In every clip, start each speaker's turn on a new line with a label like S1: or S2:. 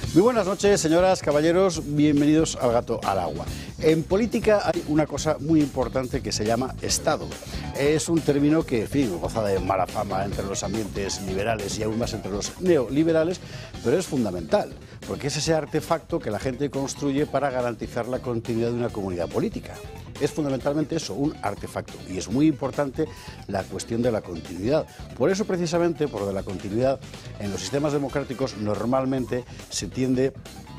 S1: Muy buenas noches, señoras, caballeros, bienvenidos al Gato al Agua. En política hay una cosa muy importante que se llama Estado. Es un término que, en fin, goza de mala fama entre los ambientes liberales y aún más entre los neoliberales, pero es fundamental, porque es ese artefacto que la gente construye para garantizar la continuidad de una comunidad política. Es fundamentalmente eso, un artefacto, y es muy importante la cuestión de la continuidad. Por eso, precisamente, por lo de la continuidad, en los sistemas democráticos normalmente se tiende,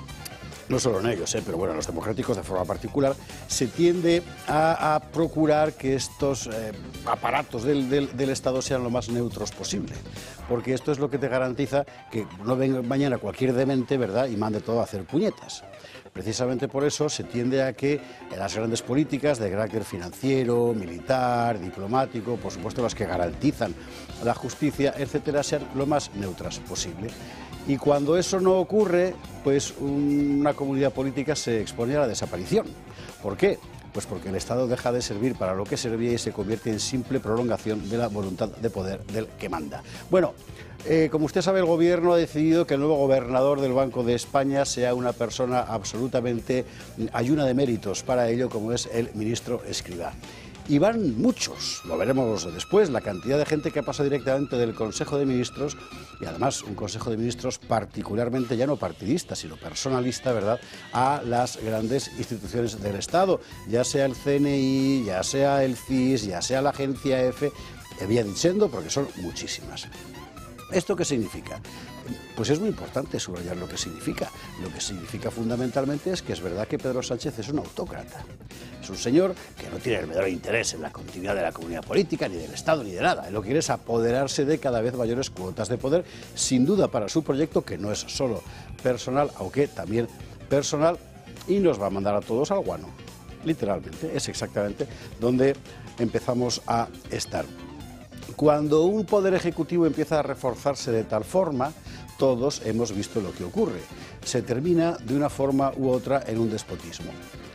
S1: no solo en ellos, pero bueno, en los democráticos de forma particular, se tiende a procurar que estos aparatos del Estado sean lo más neutros posible, porque esto es lo que te garantiza que no venga mañana cualquier demente, ¿verdad?, y mande todo a hacer puñetas. Precisamente por eso se tiende a que las grandes políticas de carácter financiero, militar, diplomático, por supuesto las que garantizan la justicia, etcétera, sean lo más neutras posible. Y cuando eso no ocurre, pues una comunidad política se expone a la desaparición. ¿Por qué? Pues porque el Estado deja de servir para lo que servía y se convierte en simple prolongación de la voluntad de poder del que manda. Bueno, como usted sabe, el Gobierno ha decidido que el nuevo gobernador del Banco de España sea una persona absolutamente ayuna de méritos para ello, como es el ministro Escrivá. Y van muchos, lo veremos después, la cantidad de gente que ha pasado directamente del Consejo de Ministros, y además un Consejo de Ministros particularmente ya no partidista, sino personalista, ¿verdad?, a las grandes instituciones del Estado, ya sea el CNI, ya sea el CIS, ya sea la Agencia EFE, vía diciendo, porque son muchísimas. ¿Esto qué significa? Pues es muy importante subrayar lo que significa. Lo que significa fundamentalmente es que es verdad que Pedro Sánchez es un autócrata. Es un señor que no tiene el menor interés en la continuidad de la comunidad política, ni del Estado, ni de nada. Él lo que quiere es apoderarse de cada vez mayores cuotas de poder, sin duda para su proyecto, que no es solo personal, aunque también personal, y nos va a mandar a todos al guano. Literalmente, es exactamente donde empezamos a estar. Cuando un poder ejecutivo empieza a reforzarse de tal forma, todos hemos visto lo que ocurre. Se termina de una forma u otra en un despotismo.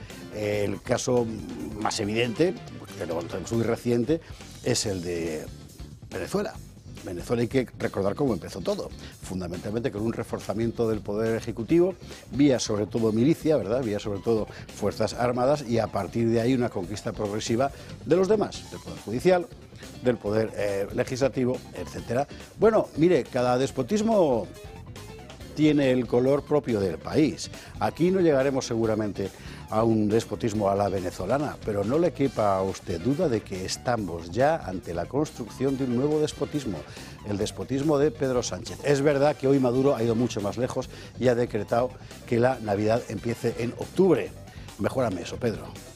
S1: El caso más evidente, pero muy reciente, es el de Venezuela. Venezuela hay que recordar cómo empezó todo, fundamentalmente con un reforzamiento del poder ejecutivo, vía sobre todo milicia, ¿verdad?, vía sobre todo fuerzas armadas, y a partir de ahí una conquista progresiva de los demás, del poder judicial, del poder legislativo, etcétera. Bueno, mire, cada despotismo tiene el color propio del país. Aquí no llegaremos seguramente a un despotismo a la venezolana, pero no le quepa a usted duda de que estamos ya ante la construcción de un nuevo despotismo, el despotismo de Pedro Sánchez. Es verdad que hoy Maduro ha ido mucho más lejos y ha decretado que la Navidad empiece en octubre. Mejórame eso, Pedro.